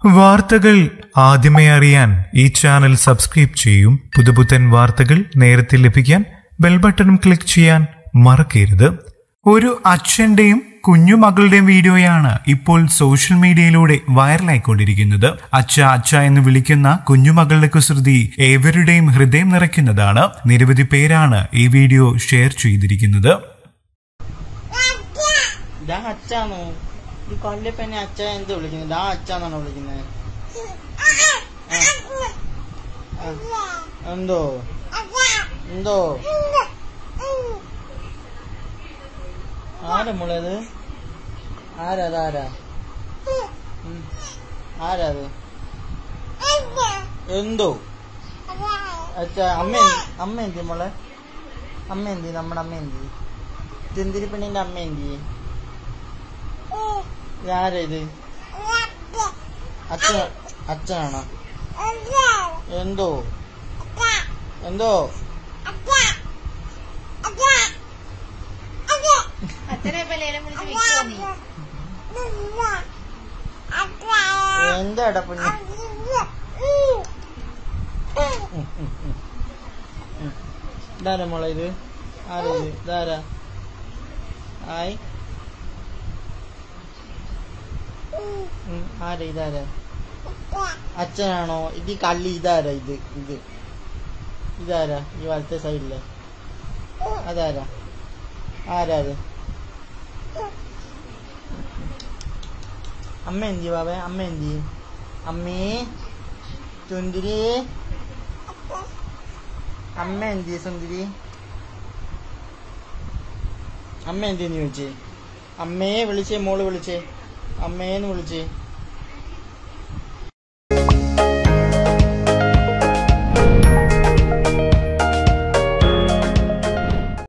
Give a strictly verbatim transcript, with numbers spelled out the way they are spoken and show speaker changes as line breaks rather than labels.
വാർത്തകൾ ആദ്യമേ അറിയാൻ ഈ ചാനൽ സബ്സ്ക്രൈബ് ചെയ്യും. പുതുപുത്തൻ വാർത്തകൾ നേരത്തെ ലഭിക്കാൻ ബെൽ ബട്ടണും ക്ലിക്ക് ചെയ്യാൻ മറക്കരുത്. ഒരു അച്ഛന്റെയും കുഞ്ഞുമകളുടെയും വീഡിയോയാണ് ഇപ്പോൾ സോഷ്യൽ മീഡിയയിലൂടെ വൈറലായിക്കൊണ്ടിരിക്കുന്നത്. അച്ഛ അച്ഛ എന്ന് വിളിക്കുന്ന കുഞ്ഞുമകളുടെ കുസൃതി ഏവരുടെയും ഹൃദയം നിറയ്ക്കുന്നതാണ്. നിരവധി പേരാണ് ഈ വീഡിയോ ഷെയർ ചെയ്തിരിക്കുന്നത്.
ഈ കൊല്ലപ്പന്നെ അച്ഛ എന്ത് വിളിക്കുന്നത്? ആ അച്ഛന്നാണോ വിളിക്കുന്നത്? എന്തോ എന്തോ ആരാ മുളയത്? ആരാ ആരാ ആരാത്? എന്തോ അച്ഛ അമ്മ അമ്മ എന്തി മോളെ? അമ്മ എന്തി? നമ്മുടെ അമ്മ എന്തി? ചെന്തിരി പെണ്ണിന്റെ അമ്മ എന്തി? ആരാ ഇത്? അച്ഛൻ അച്ഛനാണോ? എന്തോ എന്തോ എന്താടാ പൊന്നു? ഇതാരാ മോളെ ഇത്? ആരാ ഇത്? ഇതാരാ? ആയി ആരാ? ഇതാരാ? അച്ഛനാണോ? ഇത് കള്ളി. ഇതാരാ? ഇത് ഇത് ഇതാരാ? ഈ വലത്തെ സൈഡില് അതാരാ? ആരാ അത്? അമ്മ എന്തി ബാബ? അമ്മ എന്തി? അമ്മേ സുന്ദരി അമ്മ എന്തി? സുന്ദരി അമ്മ എന്തിന്ന് ചോദിച്ചേ? അമ്മയെ വിളിച്ചേ, മോള് വിളിച്ചേ, അമ്മേന്ന് വിളിച്ചേ.